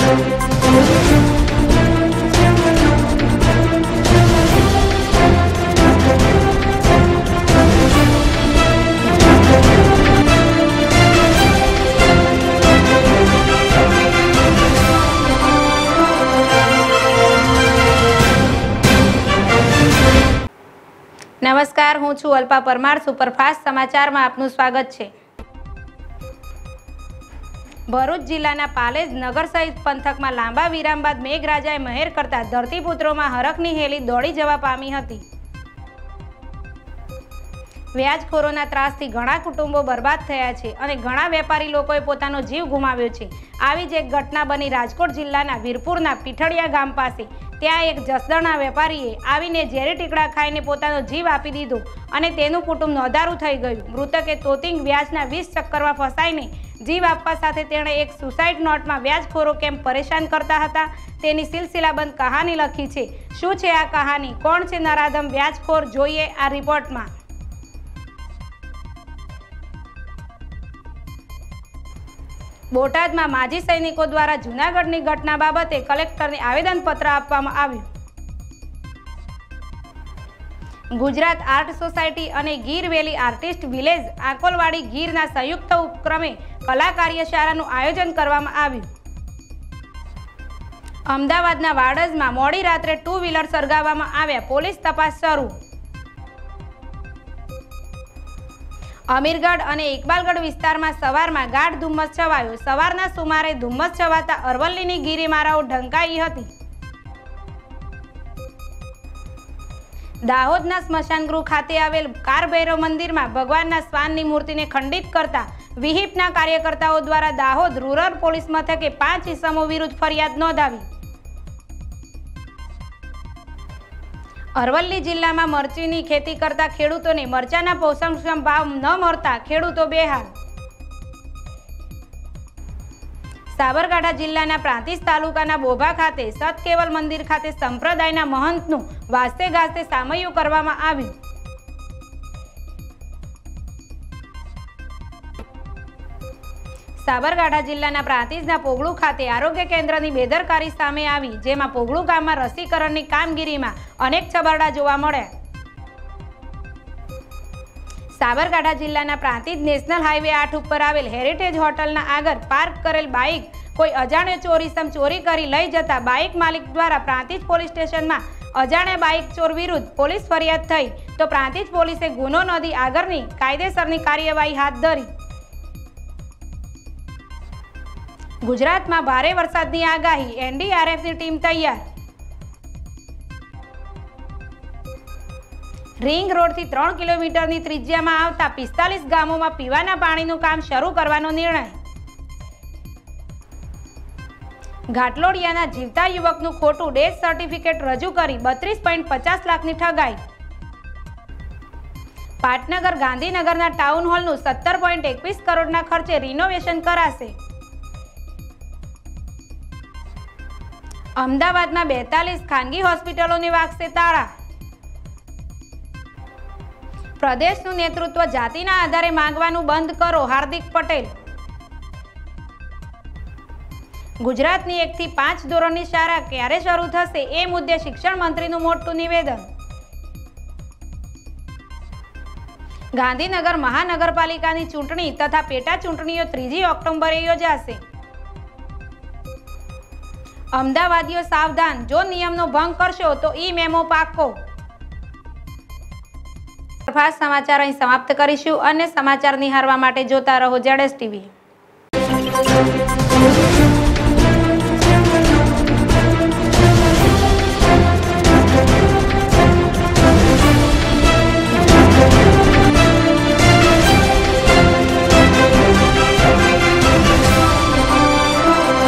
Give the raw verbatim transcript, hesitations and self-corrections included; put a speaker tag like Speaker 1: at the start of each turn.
Speaker 1: नमस्कार, हूँ छू अल्पा परमार। सुपरफास्ट समाचार में आपનું स्वागत है। भरूच जिल्लाना पालेज नगर सहित पंथक में लांबा विराम बाद मेघराजाए महेर करता धरतीपुत्रों में हरखनी हेली दौड़ी जवा पामी हती। व्याजखोरोना त्रासथी घणा कुटुंबो बर्बाद थया छे अने घणा वेपारी लोकोए पोतानो जीव गुमाव्यो छे। आवी ज एक घटना बनी राजकोट जिल्लाना वीरपुरना पीठड़िया गाम पासे। ત્યાં એક જસદણના વેપારીએ આવીને ઝેરી ટીકડા ખાઈને પોતાનો જીવ આપી દીધો અને તેનું કુટુંબ નોંધારું થઈ ગયું। મૃતકે તોતિંગ વ્યાજના વીસ ચક્કરમાં ફસાઈને જીવ આપવા સાથે તેણે એક સુસાઇડ નોટમાં વ્યાજખોરો કેમ પરેશાન કરતા હતા તેની સિલસિલાબંધ કહાની લખી છે। શું છે આ કહાની? કોણ છે નરાધમ વ્યાજખોર? જોઈએ આ રિપોર્ટમાં। બોટાદમાં માજી સૈનિકો દ્વારા જૂનાગઢની ઘટના બાબતે કલેક્ટરને આવેદનપત્ર આપવામાં આવ્યું। ગુજરાત આર્ટ સોસાયટી અને Gir valley artist village Akolwadi ગીરના સંયુક્ત ઉપક્રમે કલા કાર્યશાળાનું આયોજન કરવામાં આવ્યું। અમદાવાદના વાડજમાં મોડી રાત્રે ટુ વ્હીલર સળગાવવામાં આવ્યા, પોલીસ તપાસ શરૂ। અમીરગઢ અને ઇકબાલગઢ વિસ્તારમાં સવારમાં ગાઢ ધુમ્મસ છવાયો। સવારના સુમારે ધુમ્મસ છવાતા અરવલ્લીની ગિરિમાળાઓ ઢંકાઈ હતી। દાહોદના સ્મશાનગૃહ ખાતે આવેલ કારભૈરવ મંદિરમાં ભગવાનના શ્વાનની મૂર્તિને ખંડિત કરતા વિહિપના કાર્યકર્તાઓ દ્વારા દાહોદ રૂરલ પોલીસ મથકે પાંચ ઇસમો વિરુદ્ધ ફરિયાદ નોંધાવી। અરવલ્લી જિલ્લામાં મરચીની ખેતી કરતા ખેડૂતોને મરચાના પોષણક્ષમ ભાવ ન મળતા ખેડૂતો બેહાલ। સાબરકાંઠા જિલ્લાના પ્રાંતિજ તાલુકાના બોભા ખાતે સતકેવલ મંદિર ખાતે સંપ્રદાયના મહંતનું વાસ્તે ગાસ્તે સામૈયું કરવામાં આવ્યું। સાબરકાંઠા જિલ્લાના પ્રાંતિજના પોગળુ ખાતે આરોગ્ય કેન્દ્રની બેદરકારી સામે આવી, જેમાં પોગળુ ગામમાં રસીકરણની કામગીરીમાં અનેક છબરડા જોવા મળ્યા। સાબરકાંઠા જિલ્લાના પ્રાંતિજ નેશનલ હાઈવે આઠ ઉપર આવેલ હેરિટેજ હોટલના આગળ પાર્ક કરેલ બાઇક કોઈ અજાણ્યો ચોરીસમ ચોરી કરી લઈ જતા બાઇક માલિક દ્વારા પ્રાંતિજ પોલીસ સ્ટેશનમાં અજાણ્યા બાઇક ચોર વિરુદ્ધ પોલીસ ફરિયાદ થઈ તો પ્રાંતિજ પોલીસે ગુનો નોંધી આગળની કાયદેસરની કાર્યવાહી હાથ ધરી। ગુજરાતમાં ભારે વરસાદની આગાહી, એનડીઆરએફની ટીમ તૈયાર। રિંગ રોડથી ત્રણ કિલોમીટરની ત્રિજ્યામાં આવતા પિસ્તાલીસ ગામોમાં પીવાના પાણીનું કામ શરૂ કરવાનો નિર્ણય। ઘાટલોડિયાના જીવતા યુવકનું ખોટું ડેથ સર્ટિફિકેટ રજૂ કરી બત્રીસ પોઈન્ટ પચાસ લાખની ઠગાઈ। પાટનગર ગાંધીનગરના ટાઉન હોલનું સત્તર પોઈન્ટ એકવીસ કરોડના ખર્ચે રિનોવેશન કરાશે। અમદાવાદમાં બેતાલીસ ખાનગી હોસ્પિટલોને વાગશે તાળા। પ્રદેશનું નેતૃત્વ જાતિના આધારે માંગવાનું બંધ કરો, હાર્દિક પટેલ। ગુજરાતની એકથી પાંચ ધોરણની શાળા ક્યારે શરૂ થશે એ મુદ્દે શિક્ષણ મંત્રીનું મોટું નિવેદન। ગાંધીનગર મહાનગરપાલિકાની ચૂંટણી તથા પેટા ચૂંટણીઓ ત્રીજી ઓક્ટોબરે યોજાશે। અમદાવાદીઓ સાવધાન, જો નિયમનો ભંગ કરશો તો ઈ મેમો પાકો। ખાસ સમાચાર અહીં સમાપ્ત કરીશું અને સમાચાર નિહાળવા માટે જોતા રહો જેડએસ ટીવી।